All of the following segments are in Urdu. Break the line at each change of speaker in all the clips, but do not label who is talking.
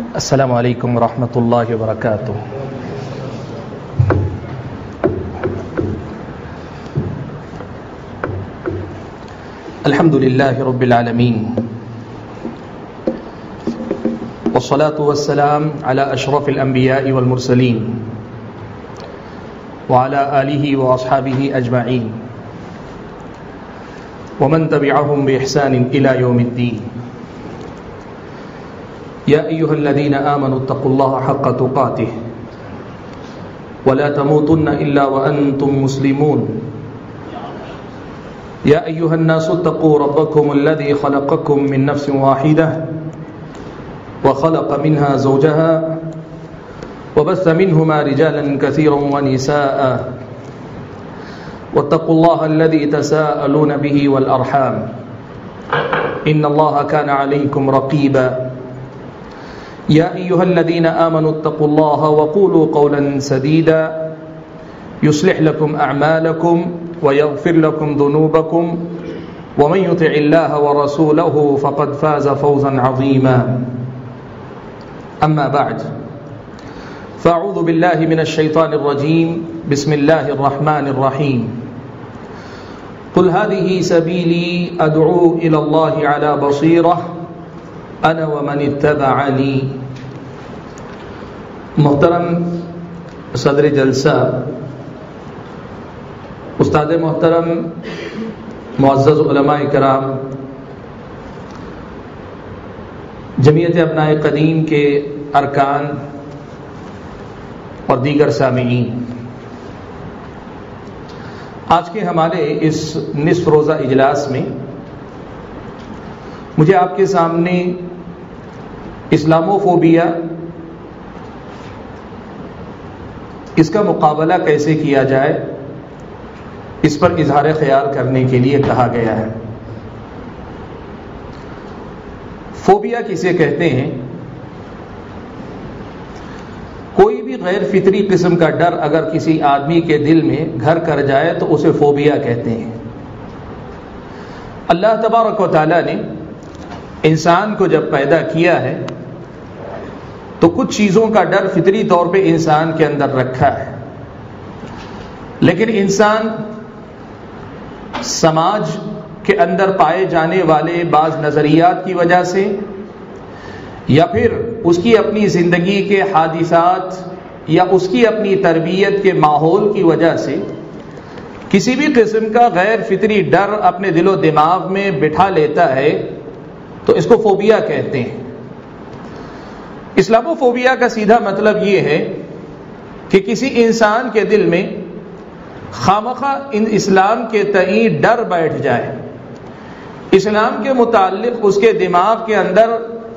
السلام علیکم ورحمۃ اللہ وبرکاتہ۔ الحمد للہ رب العالمین والصلاة والسلام على اشرف الانبیاء والمرسلین وعلى آلہ واصحابہ اجمعین ومن تبعهم بإحسان إلى يوم الدین۔ یا ایہا الذین آمنوا اتقوا اللہ حق تقاته ولا تموتن الا وانتم مسلمون۔ یا ایہا الناس اتقوا ربکم الذی خلقکم من نفس واحدہ وخلق منها زوجها وبث منهما رجالا كثيرا ونساء واتقوا الله الذي تساءلون به والأرحام إن الله كان عليكم رقيبا۔ يا أيها الذين آمنوا اتقوا الله وقولوا قولا سديدا يصلح لكم أعمالكم ويغفر لكم ذنوبكم ومن يطع الله ورسوله فقد فاز فوزا عظيما۔ أما بعد فأعوذ بالله من الشيطان الرجيم بسم الله الرحمن الرحيم۔ قل هذه سبيلي أدعو إلى الله على بصيرة أنا ومن اتبعني۔ محترم صدر جلسہ، استاد محترم، معزز علماء کرام، جمعیت ابناء قدیم کے ارکان اور دیگر سامعین، آج کے ہمارے اس نصف روزہ اجلاس میں مجھے آپ کے سامنے اسلاموفوبیا، اس کا مقابلہ کیسے کیا جائے، اس پر اظہار خیال کرنے کے لیے کہا گیا ہے۔ فوبیا کسے کہتے ہیں؟ کوئی بھی غیر فطری قسم کا ڈر اگر کسی آدمی کے دل میں گھر کر جائے تو اسے فوبیا کہتے ہیں۔ اللہ تبارک و تعالیٰ نے انسان کو جب پیدا کیا ہے تو کچھ چیزوں کا ڈر فطری طور پہ انسان کے اندر رکھا ہے، لیکن انسان سماج کے اندر پائے جانے والے بعض نظریات کی وجہ سے یا پھر اس کی اپنی زندگی کے حادثات یا اس کی اپنی تربیت کے ماحول کی وجہ سے کسی بھی قسم کا غیر فطری ڈر اپنے دل و دماغ میں بٹھا لیتا ہے تو اس کو فوبیا کہتے ہیں۔ اسلاموفوبیا کا سیدھا مطلب یہ ہے کہ کسی انسان کے دل میں خامخواہ اسلام کے تئیں ڈر بیٹھ جائے، اسلام کے متعلق اس کے دماغ کے اندر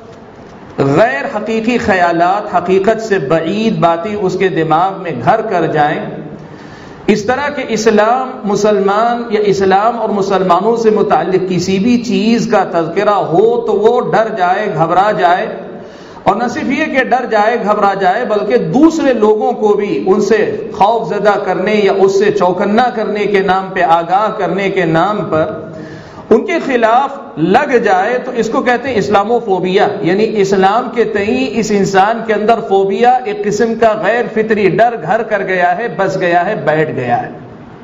غیر حقیقی خیالات، حقیقت سے بعید باتیں اس کے دماغ میں گھر کر جائیں، اس طرح کہ اسلام، مسلمان یا اسلام اور مسلمانوں سے متعلق کسی بھی چیز کا تذکرہ ہو تو وہ ڈر جائے، گھبرا جائے، اور نہ صرف یہ کہ ڈر جائے، گھبرا جائے، بلکہ دوسرے لوگوں کو بھی ان سے خوف زدہ کرنے یا اس سے چوکنا کرنے کے نام پہ، آگاہ کرنے کے نام پر ان کے خلاف لگ جائے، تو اس کو کہتے ہیں اسلاموفوبیا، یعنی اسلام کے تئیں اس انسان کے اندر فوبیا، ایک قسم کا غیر فطری ڈر گھر کر گیا ہے، بس گیا ہے، بیٹھ گیا ہے۔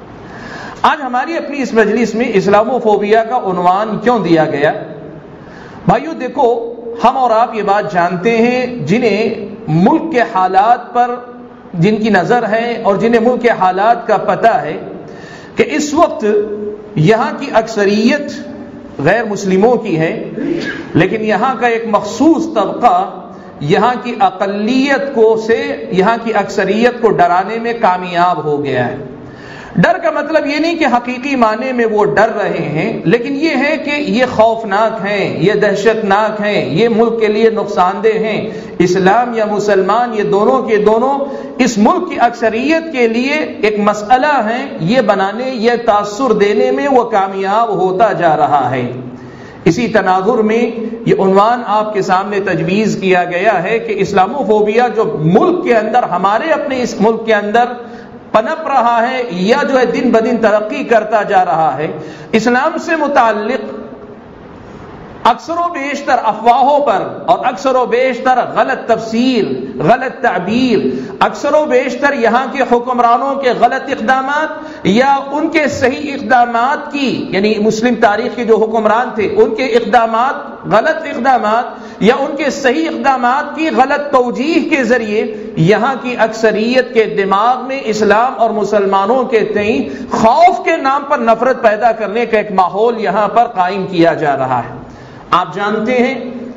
آج ہماری اپنی اس مجلس میں اسلاموفوبیا کا عنوان کیوں دیا گیا؟ بھائیو دیکھو، ہم اور آپ یہ بات جانتے ہیں، جنہیں ملک کے حالات پر جن کی نظر ہے اور جنہیں ملک کے حالات کا پتہ ہے کہ اس وقت یہاں کی اکثریت غیر مسلموں کی ہے، لیکن یہاں کا ایک مخصوص طبقہ یہاں کی اقلیت کو سے یہاں کی اکثریت کو ڈرانے میں کامیاب ہو گیا ہے۔ ڈر کا مطلب یہ نہیں کہ حقیقی معنی میں وہ ڈر رہے ہیں، لیکن یہ ہے کہ یہ خوفناک ہیں، یہ دہشت ناک ہیں، یہ ملک کے لیے نقصان دہ ہیں۔ اسلام یا مسلمان، یہ دونوں کے دونوں اس ملک کی اکثریت کے لیے ایک مسئلہ ہیں، یہ بنانے، یہ تاثر دینے میں وہ کامیاب ہوتا جا رہا ہے۔ اسی تناظر میں یہ عنوان آپ کے سامنے تجویز کیا گیا ہے کہ اسلاموفوبیا جو ملک کے اندر، ہمارے اپنے اس ملک کے اندر پنپ رہا ہے یا جو ہے دن بدن ترقی کرتا جا رہا ہے، اسلام سے متعلق اکثر و بیشتر افواہوں پر اور اکثر و بیشتر غلط تفسیر، غلط تعبیر، اکثر و بیشتر یہاں کے حکمرانوں کے غلط اقدامات یا ان کے صحیح اقدامات کی، یعنی مسلم تاریخ کے جو حکمران تھے ان کے اقدامات، غلط اقدامات یا ان کے صحیح اقدامات کی غلط توجیہ کے ذریعے یہاں کی اکثریت کے دماغ میں اسلام اور مسلمانوں کے تئیں خوف کے نام پر نفرت پیدا کرنے کا ایک ماحول یہاں پر قائم کیا جا رہا ہے۔ آپ جانتے ہیں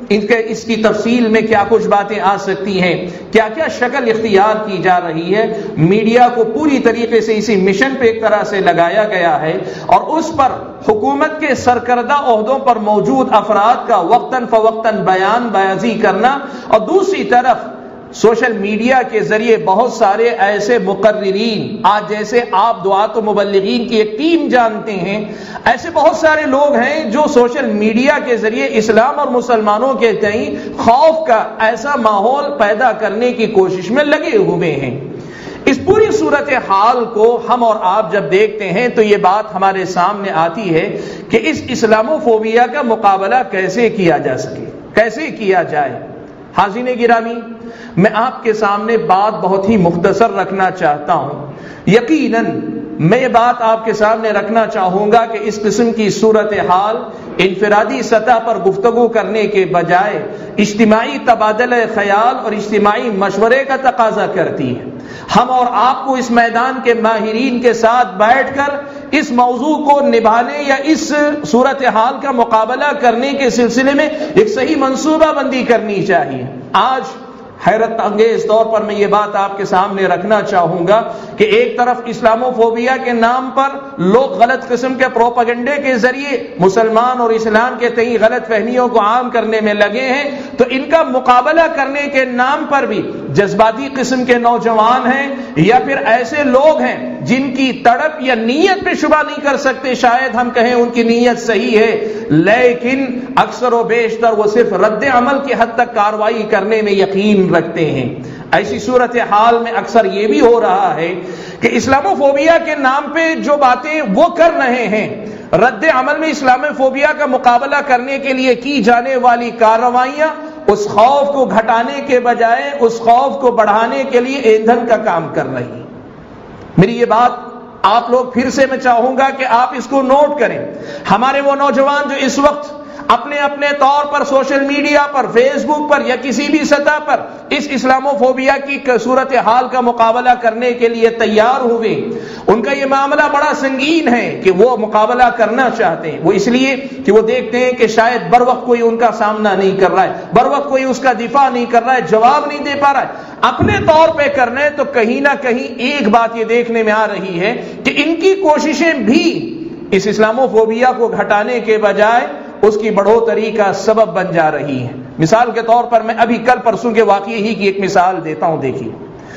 اس کی تفصیل میں کیا کچھ باتیں آ سکتی ہیں، کیا کیا شکل اختیار کی جا رہی ہے۔ میڈیا کو پوری طریقے سے اسی مشن پہ ایک طرح سے لگایا گیا ہے اور اس پر حکومت کے سرکردہ عہدوں پر موجود افراد کا وقتاً فوقتاً بیان بازی کرنا، اور دوسری طرف سوشل میڈیا کے ذریعے بہت سارے ایسے مقررین، آج جیسے آپ دعات و مبلغین کی ایک ٹیم جانتے ہیں، ایسے بہت سارے لوگ ہیں جو سوشل میڈیا کے ذریعے اسلام اور مسلمانوں کے تئیں خوف کا ایسا ماحول پیدا کرنے کی کوشش میں لگے ہوئے ہیں۔ اس پوری صورتحال کو ہم اور آپ جب دیکھتے ہیں تو یہ بات ہمارے سامنے آتی ہے کہ اس اسلاموفوبیا کا مقابلہ کیسے کیا جا سکے، کیسے کیا جائے۔ حاضرین گرامی، میں آپ کے سامنے بات بہت ہی مختصر رکھنا چاہتا ہوں۔ یقیناً میں یہ بات آپ کے سامنے رکھنا چاہوں گا کہ اس قسم کی صورتحال انفرادی سطح پر گفتگو کرنے کے بجائے اجتماعی تبادلہ خیال اور اجتماعی مشورے کا تقاضا کرتی ہے۔ ہم اور آپ کو اس میدان کے ماہرین کے ساتھ بیٹھ کر اس موضوع کو نبھانے یا اس صورتحال کا مقابلہ کرنے کے سلسلے میں ایک صحیح منصوبہ بندی کرنی چاہیے۔ آج حیرت انگیز طور پر میں یہ بات آپ کے سامنے رکھنا چاہوں گا کہ ایک طرف اسلاموفوبیا کے نام پر لوگ غلط قسم کے پروپیگنڈے کے ذریعے مسلمان اور اسلام کے تئیں غلط فہمیوں کو عام کرنے میں لگے ہیں، تو ان کا مقابلہ کرنے کے نام پر بھی جذباتی قسم کے نوجوان ہیں یا پھر ایسے لوگ ہیں جن کی تڑپ یا نیت پہ شبہ نہیں کر سکتے، شاید ہم کہیں ان کی نیت صحیح ہے، لیکن اکثر و بیشتر وہ صرف رد عمل کی حد تک کارروائی کرنے میں یقین رکھتے ہیں۔ ایسی صورتحال میں اکثر یہ بھی ہو رہا ہے کہ اسلاموفوبیا کے نام پہ جو باتیں وہ کر رہے ہیں، رد عمل میں اسلاموفوبیا کا مقابلہ کرنے کے لیے کی جانے والی کارروائیاں اس خوف کو گھٹانے کے بجائے اس خوف کو بڑھانے کے لیے ایندھن کا کام کر رہی ہیں۔ میری یہ بات آپ لوگ پھر سے میں چاہوں گا کہ آپ اس کو نوٹ کریں۔ ہمارے وہ نوجوان جو اس وقت اپنے اپنے طور پر سوشل میڈیا پر، فیس بک پر یا کسی بھی سطح پر اس اسلاموفوبیا کی صورتحال کا مقابلہ کرنے کے لیے تیار ہوئے، ان کا یہ معاملہ بڑا سنگین ہے کہ وہ مقابلہ کرنا چاہتے ہیں۔ وہ اس لیے کہ وہ دیکھتے ہیں کہ شاید بر وقت کوئی ان کا سامنا نہیں کر رہا ہے، بر وقت کوئی اس کا دفاع نہیں کر رہا ہے، جواب نہیں دے پا رہا ہے۔ اپنے طور پہ کرنے تو کہیں نہ کہیں ایک بات یہ دیکھنے میں آ رہی ہے کہ ان کی کوششیں بھی اس اسلاموفوبیا کو گھٹانے کے بجائے اس کی بڑھوتری کا سبب بن جا رہی ہے۔ مثال کے طور پر میں ابھی کل پرسوں کے واقعے ہی کی ایک مثال دیتا ہوں۔ دیکھیے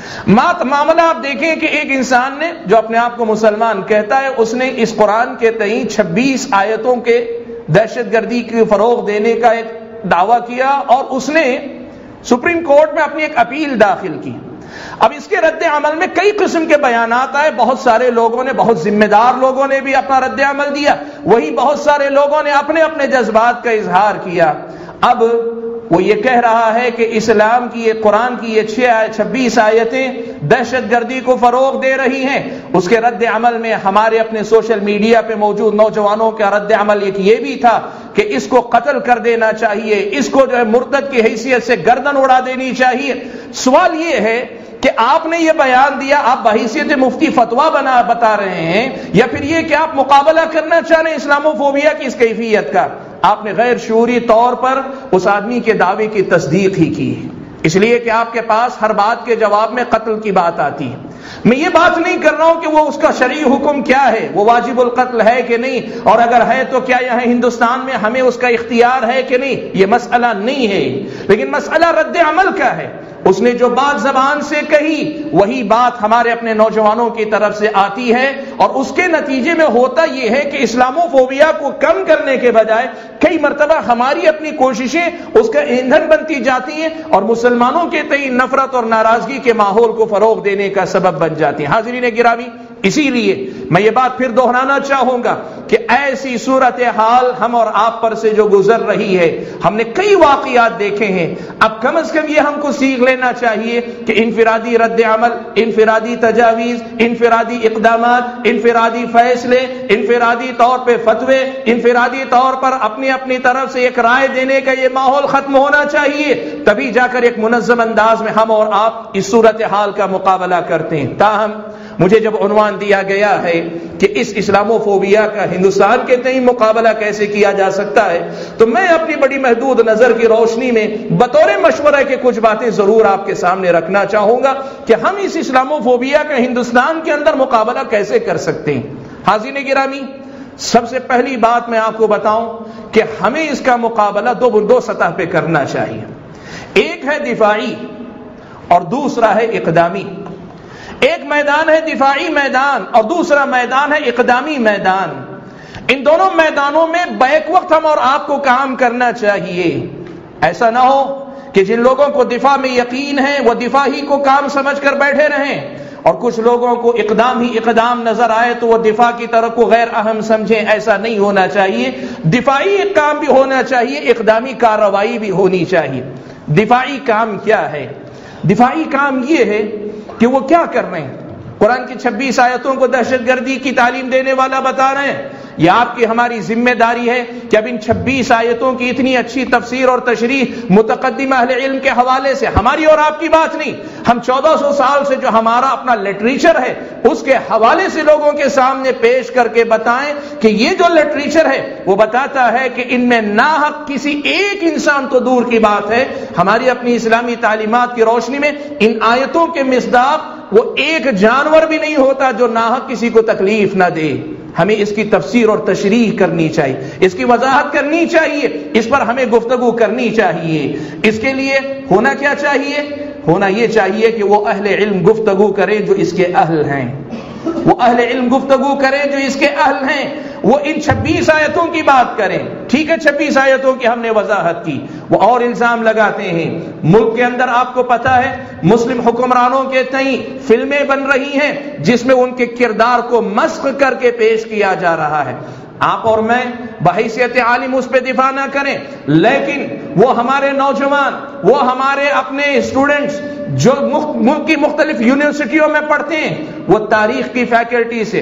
معاملہ آپ دیکھیں کہ ایک انسان نے جو اپنے آپ کو مسلمان کہتا ہے، اس نے اس قرآن کے تئیں 26 آیتوں کے دہشت گردی کی فروغ دینے کا ایک دعویٰ کیا اور اس نے سپریم کورٹ میں اپنی ایک اپیل داخل کی۔ اب اس کے رد عمل میں کئی قسم کے بیانات آئے، بہت سارے لوگوں نے، بہت ذمہ دار لوگوں نے بھی اپنا رد عمل دیا، وہی بہت سارے لوگوں نے اپنے اپنے جذبات کا اظہار کیا۔ اب وہ یہ کہہ رہا ہے کہ اسلام کی یہ قرآن کی یہ 26 آیتیں دہشت گردی کو فروغ دے رہی ہیں۔ اس کے رد عمل میں ہمارے اپنے سوشل میڈیا پہ موجود نوجوانوں کا رد عمل یہ بھی تھا کہ اس کو قتل کر دینا چاہیے، اس کو جو ہے مرتد کی حیثیت سے گردن اڑا دینی چاہیے۔ سوال یہ ہے کہ آپ نے یہ بیان دیا، آپ بحیثیت مفتی فتویٰ بتا رہے ہیں، یا پھر یہ کہ آپ مقابلہ کرنا چاہ رہے ہیں اسلاموفوبیا کی اس کیفیت کا؟ آپ نے غیر شعوری طور پر اس آدمی کے دعوے کی تصدیق ہی کی، اس لیے کہ آپ کے پاس ہر بات کے جواب میں قتل کی بات آتی ہے۔ میں یہ بات نہیں کر رہا ہوں کہ وہ اس کا شرعی حکم کیا ہے، وہ واجب القتل ہے کہ نہیں، اور اگر ہے تو کیا یہاں ہندوستان میں ہمیں اس کا اختیار ہے کہ نہیں، یہ مسئلہ نہیں ہے، لیکن مسئلہ رد عمل کا ہے۔ اس نے جو بات زبان سے کہی وہی بات ہمارے اپنے نوجوانوں کی طرف سے آتی ہے، اور اس کے نتیجے میں ہوتا یہ ہے کہ اسلاموفوبیا کو کم کرنے کے بجائے کئی مرتبہ ہماری اپنی کوششیں اس کا ایندھن بنتی جاتی ہیں اور مسلمانوں کے تئیں نفرت اور ناراضگی کے ماحول کو فروغ دینے کا سبب بن جاتی ہیں۔ حاضرین گرامی، اسی لیے میں یہ بات پھر دہرانا چاہوں گا کہ ایسی صورتحال ہم اور آپ پر سے جو گزر رہی ہے، ہم نے کئی واقعات دیکھے ہیں، اب کم از کم یہ ہم کو سیکھ لینا چاہیے کہ انفرادی رد عمل، انفرادی تجاویز، انفرادی اقدامات، انفرادی فیصلے، انفرادی طور پہ فتوے، انفرادی طور پر اپنی اپنی طرف سے ایک رائے دینے کا یہ ماحول ختم ہونا چاہیے، تبھی جا کر ایک منظم انداز میں ہم اور آپ اس صورتحال کا مقابلہ کرتے ہیں۔ تاہم مجھے جب عنوان دیا گیا ہے کہ اس اسلاموفوبیا کا ہندوستان کے تئیں مقابلہ کیسے کیا جا سکتا ہے، تو میں اپنی بڑی محدود نظر کی روشنی میں بطور مشورہ کے کچھ باتیں ضرور آپ کے سامنے رکھنا چاہوں گا کہ ہم اس اسلاموفوبیا کا ہندوستان کے اندر مقابلہ کیسے کر سکتے ہیں۔ حاضرین گرامی، سب سے پہلی بات میں آپ کو بتاؤں کہ ہمیں اس کا مقابلہ دو سطح پہ کرنا چاہیے، ایک ہے دفاعی اور دوسرا ہے اقدامی۔ ایک میدان ہے دفاعی میدان اور دوسرا میدان ہے اقدامی میدان۔ ان دونوں میدانوں میں بیک وقت ہم اور آپ کو کام کرنا چاہیے۔ ایسا نہ ہو کہ جن لوگوں کو دفاع میں یقین ہے وہ دفاع ہی کو کام سمجھ کر بیٹھے رہیں، اور کچھ لوگوں کو اقدام ہی اقدام نظر آئے تو وہ دفاع کی طرف کو غیر اہم سمجھیں۔ ایسا نہیں ہونا چاہیے، دفاعی کام بھی ہونا چاہیے، اقدامی کارروائی بھی ہونی چاہیے۔ دفاعی کام کیا ہے؟ دفاعی کام یہ ہے کہ وہ کیا کر رہے ہیں؟ قرآن کی 26 آیتوں کو دہشت گردی کی تعلیم دینے والا بتا رہے ہیں۔ یہ آپ کی ہماری ذمہ داری ہے کہ اب ان 26 آیتوں کی اتنی اچھی تفسیر اور تشریح متقدم اہل علم کے حوالے سے، ہماری اور آپ کی بات نہیں، ہم 1400 سال سے جو ہمارا اپنا لٹریچر ہے اس کے حوالے سے لوگوں کے سامنے پیش کر کے بتائیں کہ یہ جو لٹریچر ہے وہ بتاتا ہے کہ ان میں ناحق کسی ایک انسان تو دور کی بات ہے، ہماری اپنی اسلامی تعلیمات کی روشنی میں ان آیتوں کے مصداق وہ ایک جانور بھی نہیں ہوتا جو ناحق کسی کو تکلیف نہ دے۔ ہمیں اس کی تفسیر اور تشریح کرنی چاہیے، اس کی وضاحت کرنی چاہیے، اس پر ہمیں گفتگو کرنی چاہیے۔ اس کے لیے ہونا کیا چاہیے؟ ہونا یہ چاہیے کہ وہ اہل علم گفتگو کریں جو اس کے اہل ہیں، وہ اہل علم گفتگو کریں جو اس کے اہل ہیں، وہ ان 26 آیتوں کی بات کریں۔ ٹھیک ہے، 26 آیتوں کی ہم نے وضاحت کی، وہ اور الزام لگاتے ہیں۔ ملک کے اندر آپ کو پتا ہے مسلم حکمرانوں کے تئیں فلمیں بن رہی ہیں جس میں ان کے کردار کو مسخ کر کے پیش کیا جا رہا ہے۔ آپ اور میں بحیثیت عالم اس پہ دفاع نہ کریں، لیکن وہ ہمارے نوجوان، وہ ہمارے اپنے اسٹوڈنٹس جو ملک کی مختلف یونیورسٹیوں میں پڑھتے ہیں، وہ تاریخ کی فیکلٹی سے،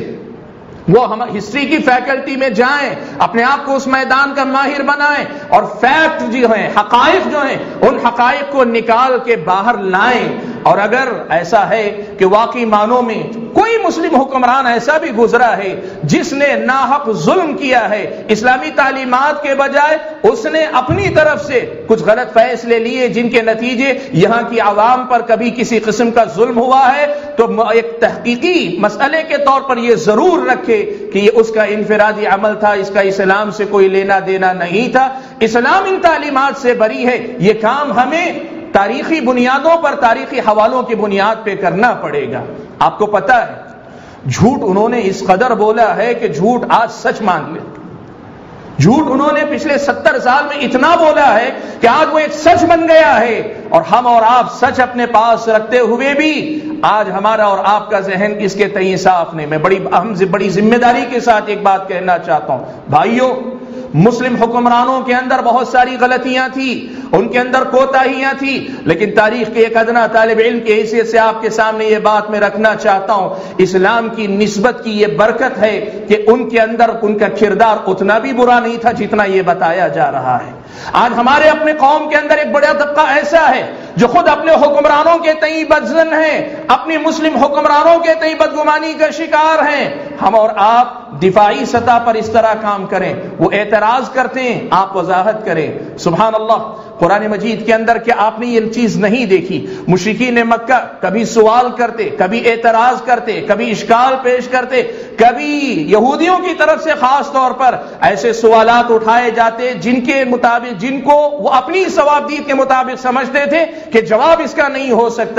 وہ ہم ہسٹری کی فیکلٹی میں جائیں، اپنے آپ کو اس میدان کا ماہر بنائیں اور فیکٹ جو ہیں، حقائق جو ہیں، ان حقائق کو نکال کے باہر لائیں۔ اور اگر ایسا ہے کہ واقعی معنوں میں کوئی مسلم حکمران ایسا بھی گزرا ہے جس نے ناحق ظلم کیا ہے، اسلامی تعلیمات کے بجائے اس نے اپنی طرف سے کچھ غلط فیصلے لیے جن کے نتیجے یہاں کی عوام پر کبھی کسی قسم کا ظلم ہوا ہے، تو ایک تحقیقی مسئلے کے طور پر یہ ضرور رکھے کہ یہ اس کا انفرادی عمل تھا، اس کا اسلام سے کوئی لینا دینا نہیں تھا۔ اسلام ان تعلیمات سے بری ہے۔ یہ کام ہمیں تاریخی بنیادوں پر، تاریخی حوالوں کی بنیاد پہ کرنا پڑے گا۔ آپ کو پتا ہے جھوٹ انہوں نے اس قدر بولا ہے کہ جھوٹ آج سچ مان لے۔ جھوٹ انہوں نے پچھلے 70 سال میں اتنا بولا ہے کہ آج وہ ایک سچ بن گیا ہے، اور ہم اور آپ سچ اپنے پاس رکھتے ہوئے بھی آج ہمارا اور آپ کا ذہن اس کے تئیں صاف نہیں۔ میں بڑی ذمہ داری کے ساتھ ایک بات کہنا چاہتا ہوں، بھائیوں، مسلم حکمرانوں کے اندر بہت ساری غلطیاں تھیں، ان کے اندر کوتاہیاں تھیں، لیکن تاریخ کے ایک ادنا طالب علم کی حیثیت سے آپ کے سامنے یہ بات میں رکھنا چاہتا ہوں، اسلام کی نسبت کی یہ برکت ہے کہ ان کے اندر ان کا کردار اتنا بھی برا نہیں تھا جتنا یہ بتایا جا رہا ہے۔ آج ہمارے اپنے قوم کے اندر ایک بڑا طبقہ ایسا ہے جو خود اپنے حکمرانوں کے تئیں بدظن ہیں، اپنی مسلم حکمرانوں کے تئیں بدگمانی کا شکار ہیں۔ ہم اور آپ دفاعی سطح پر اس طرح کام کریں، وہ اعتراض کرتے ہیں، آپ وضاحت کریں۔ سبحان اللہ، قرآن مجید کے اندر کیا آپ نے یہ چیز نہیں دیکھی؟ مشرکین مکہ کبھی سوال کرتے، کبھی اعتراض کرتے، کبھی اشکال پیش کرتے، کبھی یہودیوں کی طرف سے خاص طور پر ایسے سوالات اٹھائے جاتے جن کے مطابق، جن کو وہ اپنی ثوابدید کے مطابق سمجھتے تھے کہ جواب اس کا نہیں ہو سکتا۔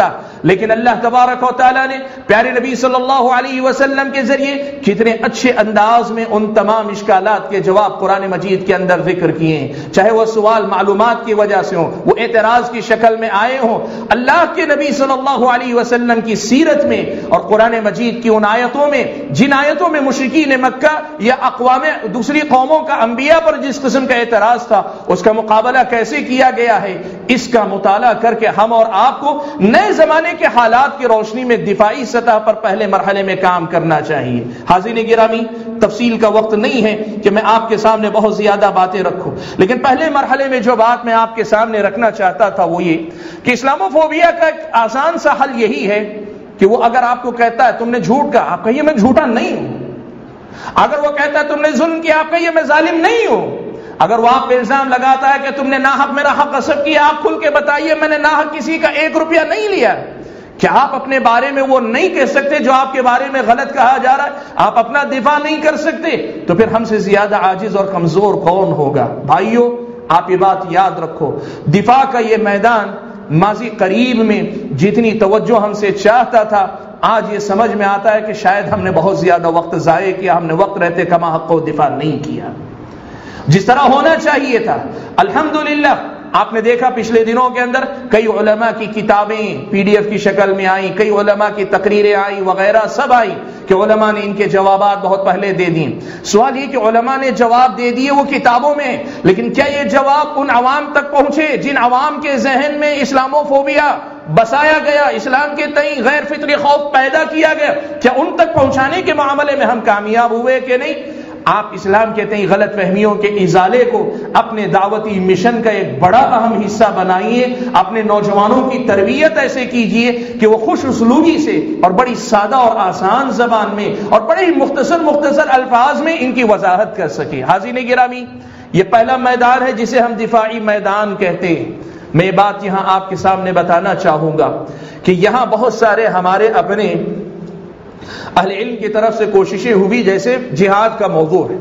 لیکن اللہ تبارک و تعالیٰ نے پیارے نبی صلی اللہ علیہ وسلم کے ذریعے کتنے اچھے انداز میں ان تمام اشکالات کے جواب قرآن مجید کے اندر ذکر کیے ہیں، چاہے وہ سوال معلومات کی وجہ سے ہوں، وہ اعتراض کی شکل میں آئے ہوں۔ اللہ کے نبی صلی اللہ علیہ وسلم کی سیرت میں اور قرآن مجید کی ان آیتوں میں، جن آیتوں میں مشرکین مکہ یا اقوام دوسری قوموں کا انبیاء پر جس قسم کا اعتراض تھا، اس کا مقابلہ کیسے کیا گیا ہے، اس کا مطالعہ کر کے ہم اور آپ کو نئے زمانے کے حالات کی روشنی میں دفاعی سطح پر پہلے مرحلے میں کام کرنا چاہیے۔ حاضرین گرامی، تفصیل کا وقت نہیں ہے کہ میں آپ کے سامنے بہت زیادہ باتیں رکھوں، لیکن پہلے مرحلے میں جو بات میں آپ کے سامنے رکھنا چاہتا تھا وہ یہ کہ اسلاموفوبیا کا ایک آسان سا حل یہی ہے کہ وہ اگر آپ کو کہتا ہے تم نے جھوٹ کہا، آپ کہیے میں جھوٹا نہیں ہوں۔ اگر وہ کہتا ہے تم نے ظلم کیا، آپ کہیے میں ظالم نہیں ہوں۔ اگر وہ آپ پہ الزام لگاتا ہے کہ تم نے ناحق میرا حق غصب کیا، آپ کھل کے بتائیے میں نے ناحق کسی کا 1 روپیہ نہیں لیا۔ کیا آپ اپنے بارے میں وہ نہیں کہہ سکتے جو آپ کے بارے میں غلط کہا جا رہا ہے؟ آپ اپنا دفاع نہیں کر سکتے تو پھر ہم سے زیادہ عاجز اور کمزور کون ہوگا؟ بھائیو، آپ یہ بات یاد رکھو، دفاع کا یہ میدان ماضی قریب میں جتنی توجہ ہم سے چاہتا تھا، آج یہ سمجھ میں آتا ہے کہ شاید ہم نے بہت زیادہ وقت ضائع کیا، ہم نے وقت رہتے کما حق و دفاع نہیں کیا جس طرح ہونا چاہیے تھا۔ الحمدللہ آپ نے دیکھا پچھلے دنوں کے اندر کئی علماء کی کتابیں PDF کی شکل میں آئیں، کئی علماء کی تقریریں آئیں وغیرہ سب آئیں کہ علماء نے ان کے جوابات بہت پہلے دے دیے۔ سوال یہ کہ علماء نے جواب دے دیے، وہ کتابوں میں، لیکن کیا یہ جواب ان عوام تک پہنچے جن عوام کے ذہن میں اسلاموفوبیا بسایا گیا، اسلام کے تئیں غیر فطری خوف پیدا کیا گیا؟ کیا ان تک پہنچانے کے معاملے میں ہم کامیاب ہوئے کہ نہیں؟ آپ اسلام کے تئیں غلط فہمیوں کے ازالے کو اپنے دعوتی مشن کا ایک بڑا اہم حصہ بنائیے، اپنے نوجوانوں کی تربیت ایسے کیجیے کہ وہ خوش اسلوبی سے اور بڑی سادہ اور آسان زبان میں اور بڑے ہی مختصر الفاظ میں ان کی وضاحت کر سکے۔ حاضرین گرامی، یہ پہلا میدان ہے جسے ہم دفاعی میدان کہتے ہیں۔ میں یہ بات یہاں آپ کے سامنے بتانا چاہوں گا کہ یہاں بہت سارے ہمارے اپنے اہل علم کی طرف سے کوششیں ہوئی، جیسے جہاد کا موضوع ہے۔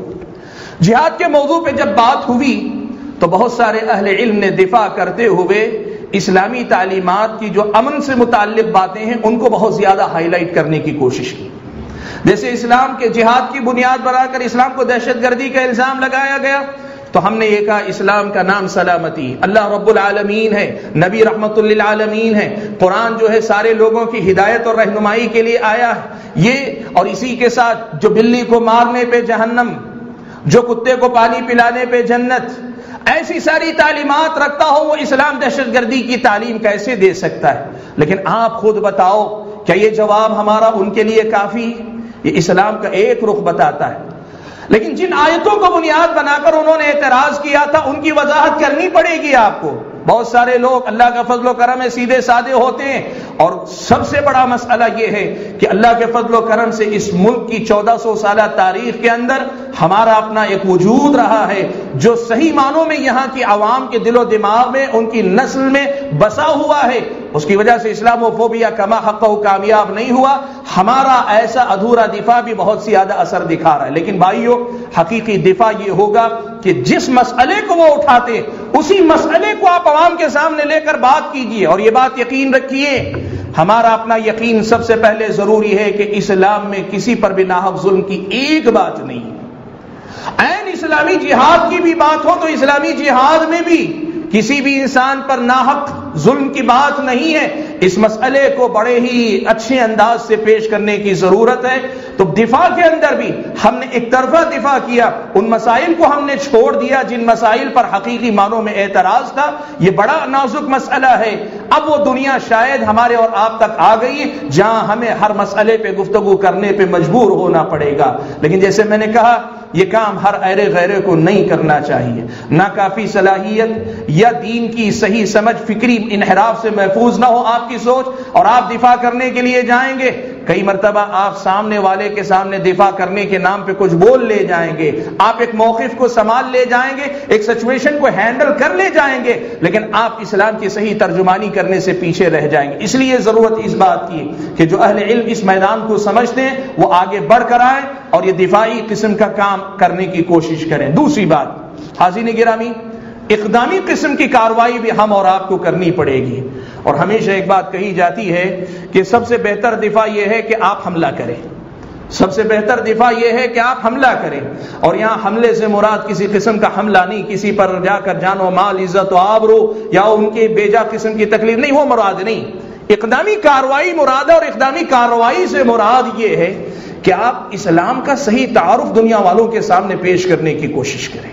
جہاد کے موضوع پہ جب بات ہوئی تو بہت سارے اہل علم نے دفاع کرتے ہوئے اسلامی تعلیمات کی جو امن سے متعلق باتیں ہیں ان کو بہت زیادہ ہائی لائٹ کرنے کی کوشش کی۔ جیسے اسلام کے جہاد کی بنیاد بنا کر اسلام کو دہشت گردی کا الزام لگایا گیا تو ہم نے یہ کہا اسلام کا نام سلامتی، اللہ رب العالمین ہے، نبی رحمت للعالمین ہے، قرآن جو ہے سارے لوگوں کی ہدایت اور رہنمائی کے لیے آیا ہے۔ یہ اور اسی کے ساتھ جو بلی کو مارنے پہ جہنم، جو کتے کو پانی پلانے پہ جنت، ایسی ساری تعلیمات رکھتا ہو وہ اسلام دہشت گردی کی تعلیم کیسے دے سکتا ہے؟ لیکن آپ خود بتاؤ، کیا یہ جواب ہمارا ان کے لیے کافی؟ یہ اسلام کا ایک رخ بتاتا ہے، لیکن جن آیتوں کو بنیاد بنا کر انہوں نے اعتراض کیا تھا ان کی وضاحت کرنی پڑے گی آپ کو۔ بہت سارے لوگ اللہ کا فضل و کرم ہے سیدھے سادے ہوتے ہیں، اور سب سے بڑا مسئلہ یہ ہے کہ اللہ کے فضل و کرم سے اس ملک کی 1400 سالہ تاریخ کے اندر ہمارا اپنا ایک وجود رہا ہے جو صحیح معنوں میں یہاں کی عوام کے دل و دماغ میں، ان کی نسل میں بسا ہوا ہے۔ اس کی وجہ سے اسلاموفوبیا کما حق کامیاب نہیں ہوا۔ ہمارا ایسا ادھورا دفاع بھی بہت زیادہ اثر دکھا رہا ہے۔ لیکن بھائیو، حقیقی دفاع یہ ہوگا کہ جس مسئلے کو وہ اٹھاتے اسی مسئلے کو آپ عوام کے سامنے لے کر بات کیجئے، اور یہ بات یقین رکھیے، ہمارا اپنا یقین سب سے پہلے ضروری ہے کہ اسلام میں کسی پر بھی ناحق ظلم کی ایک بات نہیں ہے۔ عین اسلامی جہاد کی بھی بات ہو تو اسلامی جہاد میں بھی کسی بھی انسان پر ناحق ظلم کی بات نہیں ہے۔ اس مسئلے کو بڑے ہی اچھے انداز سے پیش کرنے کی ضرورت ہے۔ تو دفاع کے اندر بھی ہم نے ایک طرفہ دفاع کیا، ان مسائل کو ہم نے چھوڑ دیا جن مسائل پر حقیقی معنوں میں اعتراض تھا۔ یہ بڑا نازک مسئلہ ہے۔ اب وہ دنیا شاید ہمارے اور آپ تک آ گئی ہے جہاں ہمیں ہر مسئلے پہ گفتگو کرنے پہ مجبور ہونا پڑے گا، لیکن جیسے میں نے کہا یہ کام ہر ایرے غیرے کو نہیں کرنا چاہیے۔ ناکافی صلاحیت یا دین کی صحیح سمجھ، فکری انحراف سے محفوظ نہ ہو آپ کی سوچ، اور آپ دفاع کرنے کے لیے جائیں گے، کئی مرتبہ آپ سامنے والے کے سامنے دفاع کرنے کے نام پہ کچھ بول لے جائیں گے، آپ ایک موقف کو سنبھال لے جائیں گے، ایک سچویشن کو ہینڈل کر لے جائیں گے، لیکن آپ اسلام کی صحیح ترجمانی کرنے سے پیچھے رہ جائیں گے۔ اس لیے ضرورت اس بات کی کہ جو اہل علم اس میدان کو سمجھتے ہیں وہ آگے بڑھ کر آئیں اور یہ دفاعی قسم کا کام کرنے کی کوشش کریں۔ دوسری بات، حاضرین گرامی، اقدامی قسم کی کارروائی بھی ہم اور آپ کو کرنی پڑے گی۔ اور ہمیشہ ایک بات کہی جاتی ہے کہ سب سے بہتر دفاع یہ ہے کہ آپ حملہ کریں، سب سے بہتر دفاع یہ ہے کہ آپ حملہ کریں. اور یہاں حملے سے مراد کسی قسم کا حملہ نہیں، کسی پر جا کر جان و مال، عزت و آبرو یا ان کی بیجا قسم کی تکلیف نہیں، وہ مراد نہیں. اقدامی کارروائی مراد ہے، اور اقدامی کارروائی سے مراد یہ ہے کہ آپ اسلام کا صحیح تعارف دنیا والوں کے سامنے پیش کرنے کی کوشش کریں.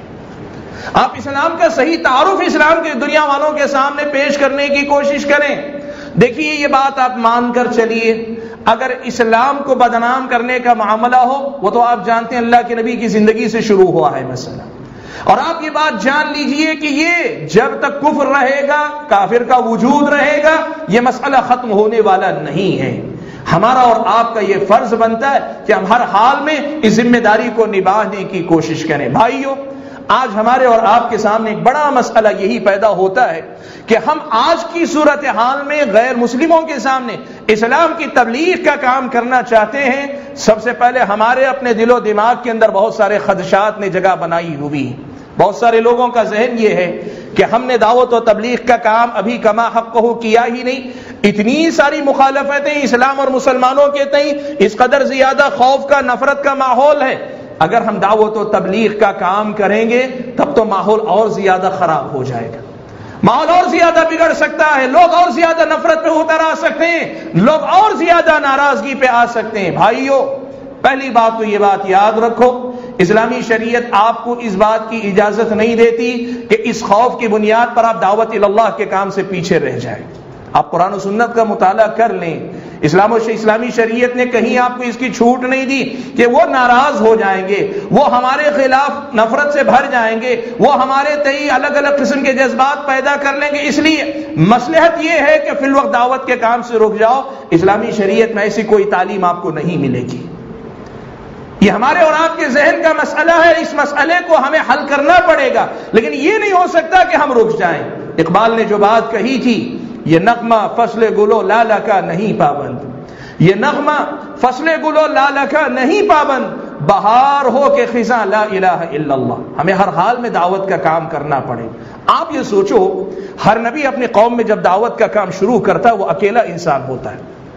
آپ اسلام کا صحیح تعارف اسلام کے دنیا والوں کے سامنے پیش کرنے کی کوشش کریں. دیکھیے یہ بات آپ مان کر چلیے، اگر اسلام کو بدنام کرنے کا معاملہ ہو، وہ تو آپ جانتے ہیں اللہ کے نبی کی زندگی سے شروع ہوا ہے مسئلہ. اور آپ یہ بات جان لیجئے کہ یہ جب تک کفر رہے گا، کافر کا وجود رہے گا، یہ مسئلہ ختم ہونے والا نہیں ہے. ہمارا اور آپ کا یہ فرض بنتا ہے کہ ہم ہر حال میں اس ذمہ داری کو نبھانے کی کوشش کریں. بھائیو، آج ہمارے اور آپ کے سامنے ایک بڑا مسئلہ یہی پیدا ہوتا ہے کہ ہم آج کی صورتحال میں غیر مسلموں کے سامنے اسلام کی تبلیغ کا کام کرنا چاہتے ہیں. سب سے پہلے ہمارے اپنے دل و دماغ کے اندر بہت سارے خدشات نے جگہ بنائی ہوئی. بہت سارے لوگوں کا ذہن یہ ہے کہ ہم نے دعوت و تبلیغ کا کام ابھی کما حق کو کیا ہی نہیں. اتنی ساری مخالفتیں اسلام اور مسلمانوں کے تئیں، اس قدر زیادہ خوف کا، نفرت کا ماحول ہے. اگر ہم دعوت و تبلیغ کا کام کریں گے تب تو ماحول اور زیادہ خراب ہو جائے گا، ماحول اور زیادہ بگڑ سکتا ہے، لوگ اور زیادہ نفرت پہ اتر آ سکتے ہیں، لوگ اور زیادہ ناراضگی پہ آ سکتے ہیں. بھائیو، پہلی بات تو یہ بات یاد رکھو، اسلامی شریعت آپ کو اس بات کی اجازت نہیں دیتی کہ اس خوف کی بنیاد پر آپ دعوت اللہ کے کام سے پیچھے رہ جائیں. آپ قرآن و سنت کا مطالعہ کر لیں، اسلامی شریعت نے کہیں آپ کو اس کی چھوٹ نہیں دی کہ وہ ناراض ہو جائیں گے، وہ ہمارے خلاف نفرت سے بھر جائیں گے، وہ ہمارے تئیں الگ الگ قسم کے جذبات پیدا کر لیں گے. اس لیے مصلحت یہ ہے کہ فی الوقت دعوت کے کام سے رک جاؤ. اسلامی شریعت میں ایسی کوئی تعلیم آپ کو نہیں ملے گی. یہ ہمارے اور آپ کے ذہن کا مسئلہ ہے، اس مسئلے کو ہمیں حل کرنا پڑے گا، لیکن یہ نہیں ہو سکتا کہ ہم رک جائیں. اقبال نے جو بات کہی تھی، یہ نغمہ فصل گلو لالہ کا نہیں پابند، یہ نغمہ فصل گلو لالہ کا نہیں پابند، بہار ہو کے خزاں لا الہ الا اللہ. ہمیں ہر حال میں دعوت کا کام کرنا پڑے. آپ یہ سوچو، ہر نبی اپنی قوم میں جب دعوت کا کام شروع کرتا ہے وہ اکیلا انسان ہوتا ہے،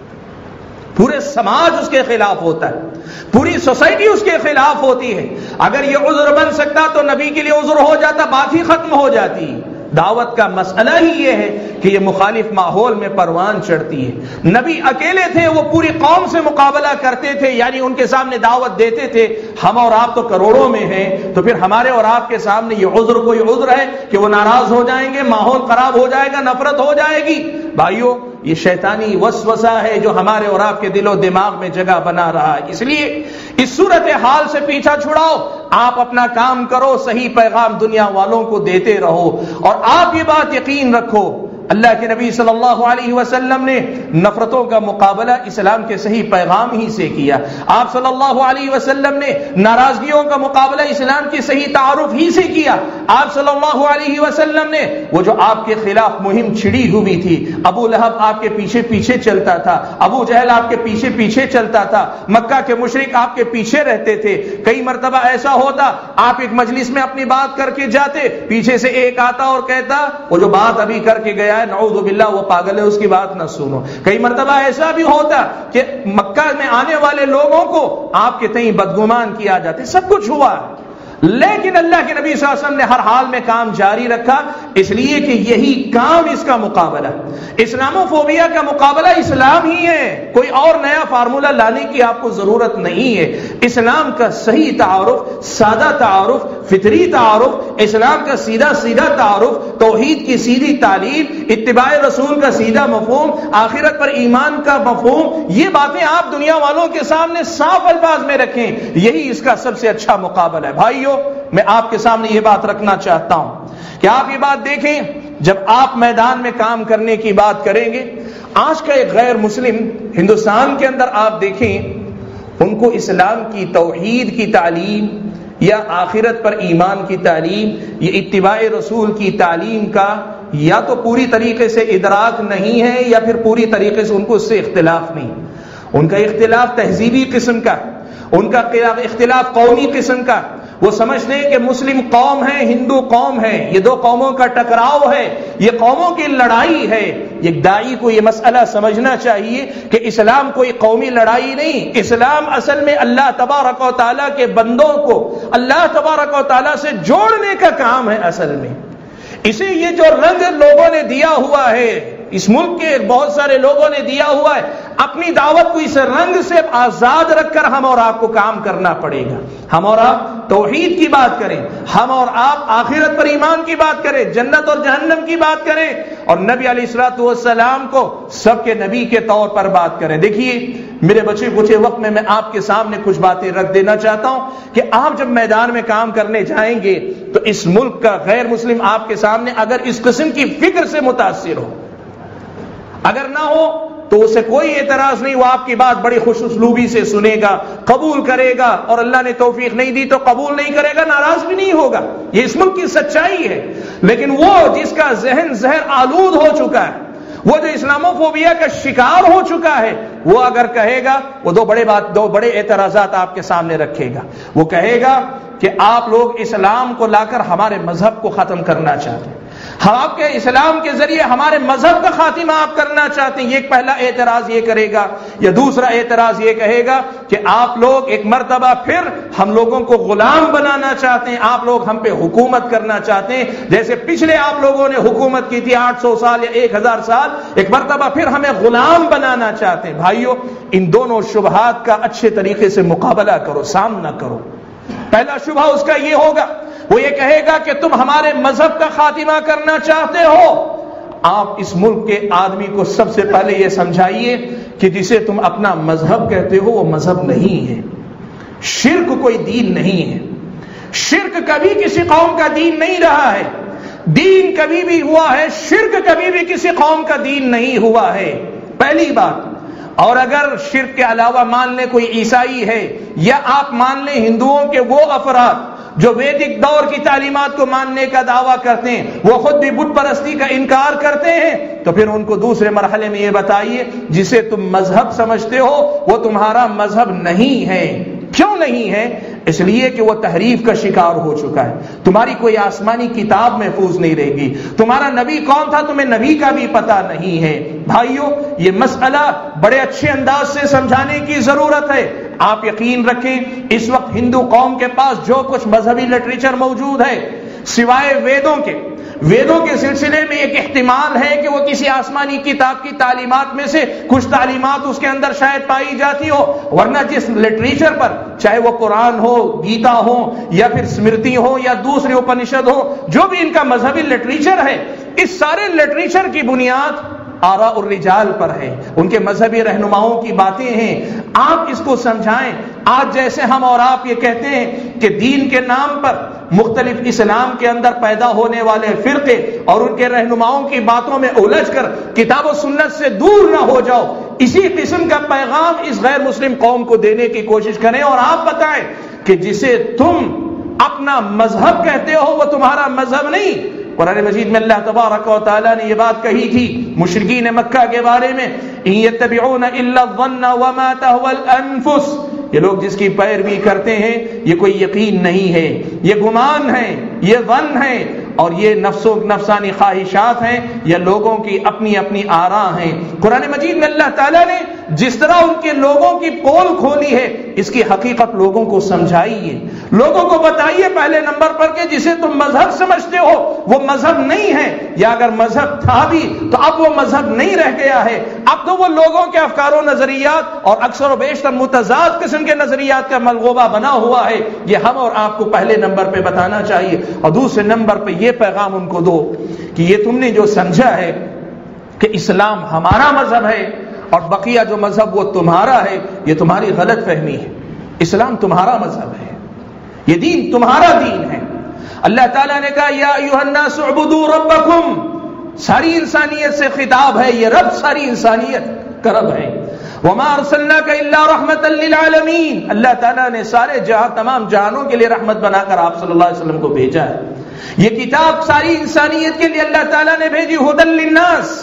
پورے سماج اس کے خلاف ہوتا ہے، پوری سوسائٹی اس کے خلاف ہوتی ہے. اگر یہ عذر بن سکتا تو نبی کے لیے عذر ہو جاتا، بات ہی ختم ہو جاتی. دعوت کا مسئلہ ہی یہ ہے کہ یہ مخالف ماحول میں پروان چڑھتی ہے. نبی اکیلے تھے، وہ پوری قوم سے مقابلہ کرتے تھے، یعنی ان کے سامنے دعوت دیتے تھے. ہم اور آپ تو کروڑوں میں ہیں، تو پھر ہمارے اور آپ کے سامنے یہ عذر کوئی عذر ہے کہ وہ ناراض ہو جائیں گے، ماحول خراب ہو جائے گا، نفرت ہو جائے گی. بھائیو، یہ شیطانی وسوسہ ہے جو ہمارے اور آپ کے دل و دماغ میں جگہ بنا رہا ہے. اس لیے اس صورتحال سے پیچھا چھڑاؤ، آپ اپنا کام کرو، صحیح پیغام دنیا والوں کو دیتے رہو. اور آپ یہ بات یقین رکھو، اللہ کے نبی صلی اللہ علیہ وسلم نے نفرتوں کا مقابلہ اسلام کے صحیح پیغام ہی سے کیا. آپ صلی اللہ علیہ وسلم نے ناراضگیوں کا مقابلہ اسلام کی صحیح تعارف ہی سے کیا. آپ صلی اللہ علیہ وسلم نے وہ جو آپ کے خلاف مہم چھڑی ہوئی تھی، ابو لہب آپ کے پیچھے پیچھے چلتا تھا، ابو جہل آپ کے پیچھے پیچھے چلتا تھا، مکہ کے مشرک آپ کے پیچھے رہتے تھے. کئی مرتبہ ایسا ہوتا آپ ایک مجلس میں اپنی بات کر کے جاتے، پیچھے سے ایک آتا اور کہتا وہ جو بات ابھی کر کے گیا ہے نعوذ باللہ وہ پاگل ہے، اس کی بات نہ سنو. کئی مرتبہ ایسا بھی ہوتا کہ مکہ میں آنے والے لوگوں کو آپ کے تئیں بدگمان کیا جاتے. سب کچھ ہوا، لیکن اللہ کے نبی صلی اللہ علیہ وسلم نے ہر حال میں کام جاری رکھا، اس لیے کہ یہی کام اس کا مقابلہ. اسلاموفوبیا کا مقابلہ اسلام ہی ہے، کوئی اور نیا فارمولہ لانے کی آپ کو ضرورت نہیں ہے. اسلام کا صحیح تعارف، سادہ تعارف، فطری تعارف، اسلام کا سیدھا سیدھا تعارف، توحید کی سیدھی تعلیم، اتباع رسول کا سیدھا مفہوم، آخرت پر ایمان کا مفہوم، یہ باتیں آپ دنیا والوں کے سامنے صاف الفاظ میں رکھیں، یہی اس کا سب سے اچھا مقابلہ ہے. بھائیو، میں آپ کے سامنے یہ بات رکھنا چاہتا ہوں کہ آپ یہ بات دیکھیں، جب آپ میدان میں کام کرنے کی بات کریں گے، آج کا ایک غیر مسلم ہندوستان کے اندر آپ دیکھیں، ان کو اسلام کی توحید کی تعلیم یا آخرت پر ایمان کی تعلیم یا اتباع رسول کی تعلیم کا یا تو پوری طریقے سے ادراک نہیں ہے یا پھر پوری طریقے سے ان کو اس سے اختلاف نہیں. ان کا اختلاف تہذیبی قسم کا، ان کا اختلاف قومی قسم کا، وہ سمجھتے ہیں کہ مسلم قوم ہے، ہندو قوم ہے، یہ دو قوموں کا ٹکراؤ ہے، یہ قوموں کی لڑائی ہے۔ ایک داعی کو یہ مسئلہ سمجھنا چاہیے کہ اسلام کوئی قومی لڑائی نہیں، اسلام اصل میں اللہ تبارک و تعالیٰ کے بندوں کو اللہ تبارک و تعالیٰ سے جوڑنے کا کام ہے اصل میں۔ اسے یہ جو رنگ لوگوں نے دیا ہوا ہے، اس ملک کے بہت سارے لوگوں نے دیا ہوا ہے، اپنی دعوت کو اس رنگ سے آزاد رکھ کر ہم اور آپ کو کام کرنا پڑے گا۔ ہم اور آپ توحید کی بات کریں، ہم اور آپ آخرت پر ایمان کی بات کریں، جنت اور جہنم کی بات کریں، اور نبی علیہ الصلوۃ والسلام کو سب کے نبی کے طور پر بات کریں۔ دیکھیے میرے بچے کچھ وقت میں آپ کے سامنے کچھ باتیں رکھ دینا چاہتا ہوں کہ آپ جب میدان میں کام کرنے جائیں گے تو اس ملک کا غیر مسلم آپ کے سامنے اگر اس قسم کی فکر سے متاثر ہو، اگر نہ ہو تو اسے کوئی اعتراض نہیں، وہ آپ کی بات بڑی خوش اسلوبی سے سنے گا، قبول کرے گا، اور اللہ نے توفیق نہیں دی تو قبول نہیں کرے گا، ناراض بھی نہیں ہوگا۔ یہ اس ملک کی سچائی ہے۔ لیکن وہ جس کا ذہن زہر آلود ہو چکا ہے، وہ جو اسلاموفوبیا کا شکار ہو چکا ہے، وہ اگر کہے گا، وہ دو بڑے اعتراضات آپ کے سامنے رکھے گا۔ وہ کہے گا کہ آپ لوگ اسلام کو لا کر ہمارے مذہب کو ختم کرنا چاہتے ہیں، ہم آپ کے اسلام کے ذریعے ہمارے مذہب کا خاتمہ آپ کرنا چاہتے ہیں۔ یہ ایک پہلا اعتراض یہ کرے گا، یا دوسرا اعتراض یہ کہے گا کہ آپ لوگ ایک مرتبہ پھر ہم لوگوں کو غلام بنانا چاہتے ہیں، آپ لوگ ہم پہ حکومت کرنا چاہتے ہیں، جیسے پچھلے آپ لوگوں نے حکومت کی تھی 800 سال یا 1000 سال، ایک مرتبہ پھر ہمیں غلام بنانا چاہتے ہیں۔ بھائیو، ان دونوں شبہات کا اچھے طریقے سے مقابلہ کرو، سامنا کرو۔ پہلا شبہ اس کا یہ ہوگا، وہ یہ کہے گا کہ تم ہمارے مذہب کا خاتمہ کرنا چاہتے ہو۔ آپ اس ملک کے آدمی کو سب سے پہلے یہ سمجھائیے کہ جسے تم اپنا مذہب کہتے ہو وہ مذہب نہیں ہے، شرک کوئی دین نہیں ہے، شرک کبھی کسی قوم کا دین نہیں رہا ہے، دین کبھی بھی ہوا ہے، شرک کبھی بھی کسی قوم کا دین نہیں ہوا ہے، پہلی بات۔ اور اگر شرک کے علاوہ مان لیں کوئی عیسائی ہے، یا آپ مان لیں ہندوؤں کے وہ افراد جو ویدک دور کی تعلیمات کو ماننے کا دعویٰ کرتے ہیں، وہ خود بھی بت پرستی کا انکار کرتے ہیں، تو پھر ان کو دوسرے مرحلے میں یہ بتائیے جسے تم مذہب سمجھتے ہو وہ تمہارا مذہب نہیں ہے۔ کیوں نہیں ہے؟ اس لیے کہ وہ تحریف کا شکار ہو چکا ہے، تمہاری کوئی آسمانی کتاب محفوظ نہیں رہے گی، تمہارا نبی کون تھا تمہیں نبی کا بھی پتہ نہیں ہے۔ بھائیو، یہ مسئلہ بڑے اچھے انداز سے سمجھانے کی ضرورت ہے۔ آپ یقین رکھیں، اس وقت ہندو قوم کے پاس جو کچھ مذہبی لٹریچر موجود ہے، سوائے ویدوں کے سلسلے میں ایک احتمال ہے کہ وہ کسی آسمانی کتاب کی تعلیمات میں سے کچھ تعلیمات اس کے اندر شاید پائی جاتی ہو، ورنہ جس لٹریچر پر، چاہے وہ قرآن ہو، گیتا ہو، یا پھر اسمرتی ہو، یا دوسرے اپنشد ہو، جو بھی ان کا مذہبی لٹریچر ہے، اس سارے لٹریچر کی بنیاد آراء الرجال پر ہے، ان کے مذہبی رہنماؤں کی باتیں ہیں۔ آپ اس کو سمجھائیں۔ آج جیسے ہم اور آپ یہ کہتے ہیں کہ دین کے نام پر مختلف اسلام کے اندر پیدا ہونے والے فرقے اور ان کے رہنماؤں کی باتوں میں الجھ کر کتاب و سنت سے دور نہ ہو جاؤ، اسی قسم کا پیغام اس غیر مسلم قوم کو دینے کی کوشش کریں، اور آپ بتائیں کہ جسے تم اپنا مذہب کہتے ہو وہ تمہارا مذہب نہیں۔ قرآن مجید میں اللہ تبارک و تعالیٰ نے یہ بات کہی تھی مشرکین مکہ کے بارے میں، إِن يَتَّبِعُونَ إِلَّا الظَّنَّ وَمَا تَهْوَى الْأَنفُسُ، یہ لوگ جس کی پیروی کرتے ہیں یہ کوئی یقین نہیں ہے، یہ گمان ہے، یہ ظن ہے، اور یہ نفسانی خواہشات ہیں، یا لوگوں کی اپنی اپنی آراء ہیں۔ قرآن مجید میں اللہ تعالیٰ نے جس طرح ان کے لوگوں کی پول کھولی ہے، اس کی حقیقت لوگوں کو سمجھائیے، لوگوں کو بتائیے پہلے نمبر پر کہ جسے تم مذہب سمجھتے ہو وہ مذہب نہیں ہے، یا اگر مذہب تھا بھی تو اب وہ مذہب نہیں رہ گیا ہے، اب تو وہ لوگوں کے افکار و نظریات اور اکثر و بیشتر متضاد قسم کے نظریات کا ملغوبہ بنا ہوا ہے۔ یہ ہم اور آپ کو پہلے نمبر پہ بتانا چاہیے، اور دوسرے نمبر پہ یہ پیغام ان کو دو کہ یہ تم نے جو سمجھا ہے کہ اسلام ہمارا مذہب ہے اور بقیہ جو مذہب وہ تمہارا ہے، یہ تمہاری غلط فہمی ہے۔ اسلام تمہارا مذہب ہے، یہ دین تمہارا دین ہے۔ اللہ تعالیٰ نے کہا یا ایھا الناس اعبدوا ربکم، ساری انسانیت سے خطاب ہے، یہ رب ساری انسانیت کا رب ہے۔ وما ارسلناک الا رحمتا للعالمین، اللہ تعالیٰ نے سارے جہاں تمام جہانوں کے لیے رحمت بنا کر آپ صلی اللہ علیہ وسلم کو بھیجا ہے۔ یہ کتاب ساری انسانیت کے لیے اللہ تعالیٰ نے بھیجی، ھدی للناس،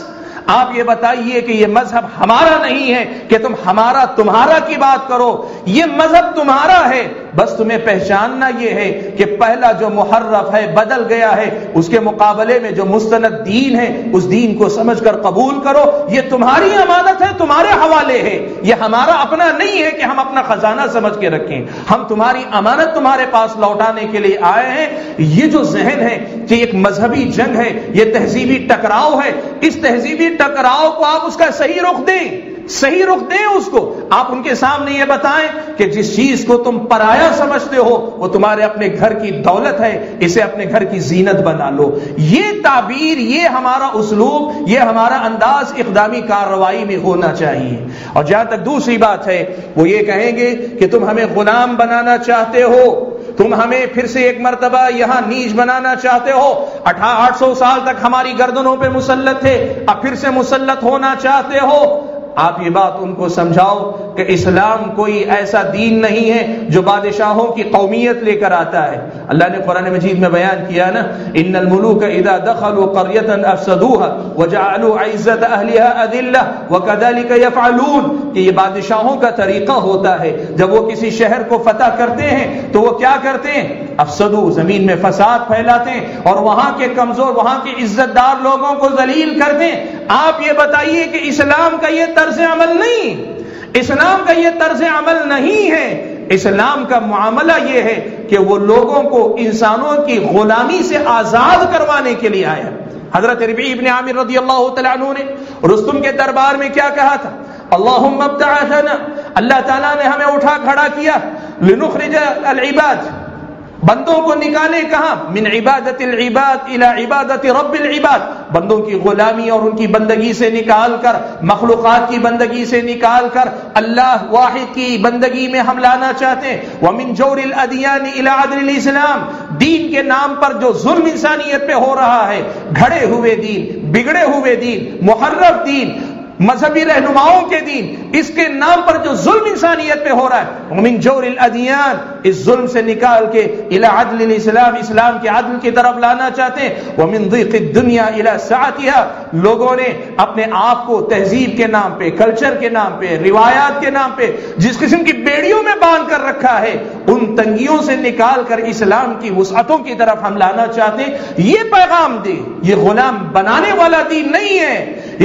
آپ یہ بتائیے کہ یہ مذہب ہمارا نہیں ہے کہ تم ہمارا تمہارا کی بات کرو، یہ مذہب تمہارا ہے، بس تمہیں پہچاننا یہ ہے کہ پہلا جو محرف ہے بدل گیا ہے، اس کے مقابلے میں جو مستند دین ہے اس دین کو سمجھ کر قبول کرو، یہ تمہاری امانت ہے، تمہارے حوالے ہے، یہ ہمارا اپنا نہیں ہے کہ ہم اپنا خزانہ سمجھ کے رکھیں، ہم تمہاری امانت تمہارے پاس لوٹانے کے لیے آئے ہیں۔ یہ جو ذہن ہے کہ ایک مذہبی جنگ ہے، یہ تہذیبی ٹکراؤ ہے، اس تہذیبی ٹکراؤ کو آپ اس کا صحیح رخ دیں، صحیح رخ دیں اس کو، آپ ان کے سامنے یہ بتائیں کہ جس چیز کو تم پرایا سمجھتے ہو وہ تمہارے اپنے گھر کی دولت ہے، اسے اپنے گھر کی زینت بنا لو۔ یہ تعبیر، یہ ہمارا اسلوب، یہ ہمارا انداز اقدامی کارروائی میں ہونا چاہیے۔ اور جہاں تک دوسری بات ہے، وہ یہ کہیں گے کہ تم ہمیں غلام بنانا چاہتے ہو، تم ہمیں پھر سے ایک مرتبہ یہاں نیچ بنانا چاہتے ہو، 800 سال تک ہماری گردنوں پہ مسلط تھے، اب پھر سے مسلط ہونا چاہتے ہو۔ آپ یہ بات ان کو سمجھاؤ کہ اسلام کوئی ایسا دین نہیں ہے جو بادشاہوں کی قومیت لے کر آتا ہے۔ اللہ نے قرآن مجید میں بیان کیا نا، ان الملوک اذا دخلوا قرية افسدوها وجعلوا عزة اهلها اذلة وكذلك يفعلون، کہ یہ بادشاہوں کا طریقہ ہوتا ہے، جب وہ کسی شہر کو فتح کرتے ہیں تو وہ کیا کرتے ہیں؟ افسدو، زمین میں فساد پھیلاتے ہیں اور وہاں کے کمزور، وہاں کے عزت دار لوگوں کو ذلیل کرتے ہیں۔ آپ یہ بتائیے کہ اسلام کا یہ طرز عمل نہیں، اسلام کا یہ طرز عمل نہیں ہے۔ اسلام کا معاملہ یہ ہے کہ وہ لوگوں کو انسانوں کی غلامی سے آزاد کروانے کے لیے آیا۔ حضرت ربیع ابن عامر رضی اللہ تعالیٰ عنہ نے رستم کے دربار میں کیا کہا تھا؟ اللہم ابتعثنا، اللہ تعالیٰ نے ہمیں اٹھا کھڑا کیا، لنخرج العباد، بندوں کو نکالے کہاں؟ من عبادت العباد الى عبادت رب العباد، بندوں کی غلامی اور ان کی بندگی سے نکال کر، مخلوقات کی بندگی سے نکال کر اللہ واحد کی بندگی میں ہم لانا چاہتے ہیں۔ ومن جور الادیان الى عدل الاسلام، دین کے نام پر جو ظلم انسانیت پہ ہو رہا ہے، گھڑے ہوئے دین، بگڑے ہوئے دین، محرف دین، مذہبی رہنماؤں کے دین، اس کے نام پر جو ظلم انسانیت پہ ہو رہا ہے، ومن جور الادیان، اس ظلم سے نکال کے الى عدل الاسلام، اسلام کے عدل کی طرف لانا چاہتے ہیں۔ ومن ضیق الدنیا الى سعتها، لوگوں نے اپنے آپ کو تہذیب کے نام پہ، کلچر کے نام پہ، روایات کے نام پہ جس قسم کی بیڑیوں میں باندھ کر رکھا ہے، ان تنگیوں سے نکال کر اسلام کی وسعتوں کی طرف ہم لانا چاہتے ہیں۔ یہ پیغام دے، یہ غلام بنانے والا دین نہیں ہے، یہ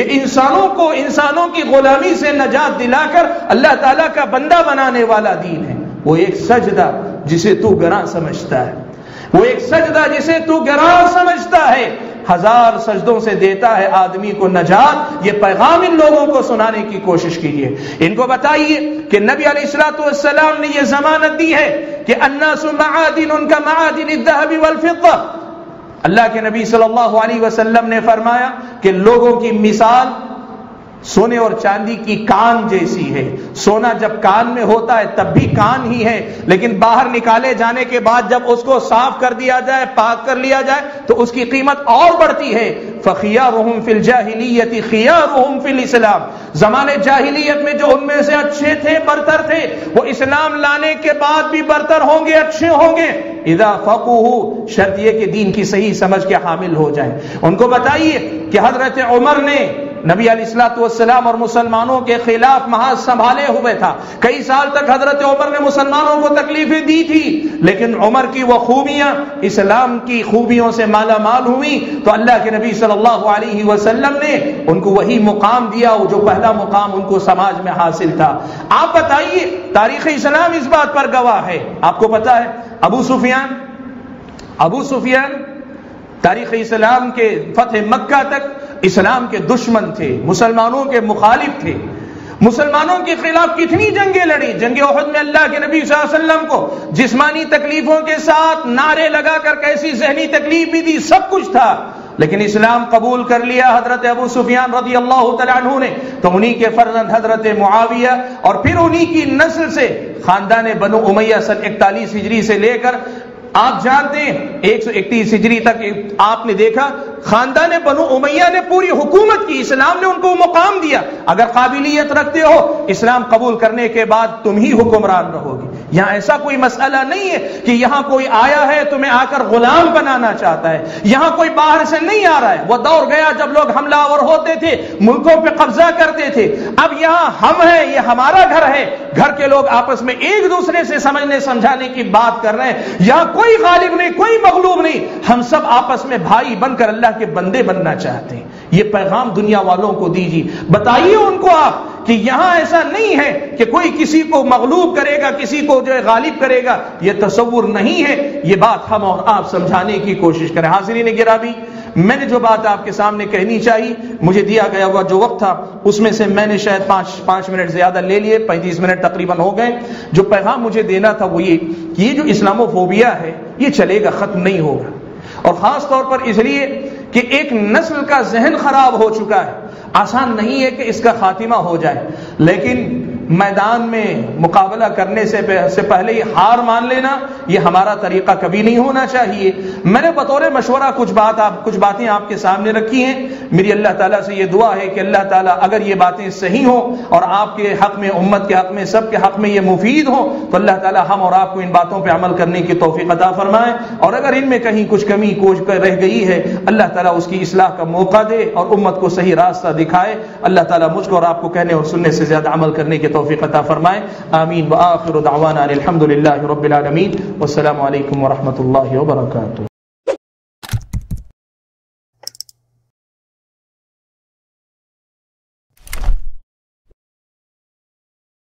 انسانوں کی غلامی سے نجات دلا کر اللہ تعالیٰ کا بندہ بنانے والا دین ہے۔ وہ ایک سجدہ جسے تو گراں سمجھتا ہے، وہ ایک سجدہ جسے تو گراں سمجھتا ہے، 1000 سجدوں سے دیتا ہے آدمی کو نجات۔ یہ پیغام ان لوگوں کو سنانے کی کوشش کیجیے، ان کو بتائیے کہ نبی علیہ الصلوۃ والسلام نے یہ ضمانت دی ہے کہ الناس معادن كمعادن الذهب والفضة۔ اللہ کے نبی صلی اللہ علیہ وسلم نے فرمایا کہ لوگوں کی مثال سونے اور چاندی کی کان جیسی ہے۔ سونا جب کان میں ہوتا ہے تب بھی کان ہی ہے، لیکن باہر نکالے جانے کے بعد جب اس کو صاف کر دیا جائے، پاک کر لیا جائے تو اس کی قیمت اور بڑھتی ہے۔ فخیارہم فی الجاہلیت خیارہم فی الاسلام، زمانے جاہلیت میں جو ان میں سے اچھے تھے، برتر تھے، وہ اسلام لانے کے بعد بھی برتر ہوں گے، اچھے ہوں گے۔ اذا فقہوا، شرط یہ کہ دین کی صحیح سمجھ کے حامل ہو جائیں۔ ان کو بتائیے کہ حضرت عمر نے نبی علیہ الصلوۃ والسلام اور مسلمانوں کے خلاف محاذ سنبھالے ہوئے تھا، کئی سال تک حضرت عمر نے مسلمانوں کو تکلیفیں دی تھی، لیکن عمر کی وہ خوبیاں اسلام کی خوبیوں سے مالا مال ہوئی تو اللہ کے نبی صلی اللہ علیہ وسلم نے ان کو وہی مقام دیا جو پہلا مقام ان کو سماج میں حاصل تھا۔ آپ بتائیے، تاریخ اسلام اس بات پر گواہ ہے۔ آپ کو پتا ہے ابو سفیان تاریخ اسلام کے فتح مکہ تک اسلام کے دشمن تھے، مسلمانوں کے مخالف تھے، مسلمانوں کے خلاف کتنی جنگیں لڑی۔ جنگ احد میں اللہ کے نبی صلی اللہ علیہ وسلم کو جسمانی تکلیفوں کے ساتھ نعرے لگا کر کیسی ذہنی تکلیف بھی دی، سب کچھ تھا، لیکن اسلام قبول کر لیا حضرت ابو سفیان رضی اللہ تعالیٰ عنہ نے، تو انہی کے فرزند حضرت معاویہ اور پھر انہی کی نسل سے خاندان بنو امیہ سن 41 ہجری سے لے کر آپ جانتے ہیں 131 ہجری تک آپ نے دیکھا خاندان بنو امیہ نے پوری حکومت کی، اسلام نے ان کو مقام دیا۔ اگر قابلیت رکھتے ہو اسلام قبول کرنے کے بعد تم ہی حکمران رہو گے، یہاں ایسا کوئی مسئلہ نہیں ہے کہ یہاں کوئی آیا ہے تمہیں آ کر غلام بنانا چاہتا ہے، یہاں کوئی باہر سے نہیں آ رہا ہے۔ وہ دور گیا جب لوگ حملہ آور ہوتے تھے، ملکوں پہ قبضہ کرتے تھے، اب یہاں ہم ہیں، یہ ہمارا گھر ہے، گھر کے لوگ آپس میں ایک دوسرے سے سمجھنے سمجھانے کی بات کر رہے ہیں، یہاں کوئی غالب نہیں، کوئی مغلوب نہیں، ہم سب آپس میں بھائی بن کر اللہ کے بندے بننا چاہتے ہیں۔ یہ پیغام دنیا والوں کو دیجیے، بتائیے ان کو آپ کہ یہاں ایسا نہیں ہے کہ کوئی کسی کو مغلوب کرے گا، کسی کو جو ہے غالب کرے گا، یہ تصور نہیں ہے۔ یہ بات ہم اور آپ سمجھانے کی کوشش کریں۔ حاضرین گرامی، میں نے جو بات آپ کے سامنے کہنی چاہیے، مجھے دیا گیا ہوا جو وقت تھا اس میں سے میں نے شاید پانچ منٹ زیادہ لے لیے، 35 منٹ تقریباً ہو گئے۔ جو پیغام مجھے دینا تھا وہ یہ جو اسلاموفوبیا ہے یہ چلے گا، ختم نہیں ہوگا، اور خاص طور پر اس لیے کہ ایک نسل کا ذہن خراب ہو چکا ہے۔ آسان نہیں ہے کہ اس کا خاتمہ ہو جائے، لیکن میدان میں مقابلہ کرنے سے پہلے یہ ہار مان لینا یہ ہمارا طریقہ کبھی نہیں ہونا چاہیے۔ میں نے بطور مشورہ کچھ باتیں آپ کے سامنے رکھی ہیں۔ میری اللہ تعالیٰ سے یہ دعا ہے کہ اللہ تعالیٰ اگر یہ باتیں صحیح ہوں اور آپ کے حق میں، امت کے حق میں، سب کے حق میں یہ مفید ہوں تو اللہ تعالیٰ ہم اور آپ کو ان باتوں پہ عمل کرنے کی توفیق عطا فرمائے، اور اگر ان میں کہیں کچھ کمی کوش رہ گئی ہے اللہ تعالیٰ اس کی اصلاح کا موقع دے اور امت کو صحیح راستہ دکھائے۔ اللہ تعالیٰ مجھ کو اور آپ کو کہنے اور سننے سے زیادہ عمل کرنے کی توفیق عطا فرمائے۔ آمین۔ وآخر دعوانا الحمد للہ رب العالمین، والسلام علیکم ورحمۃ اللہ وبرکاتہ۔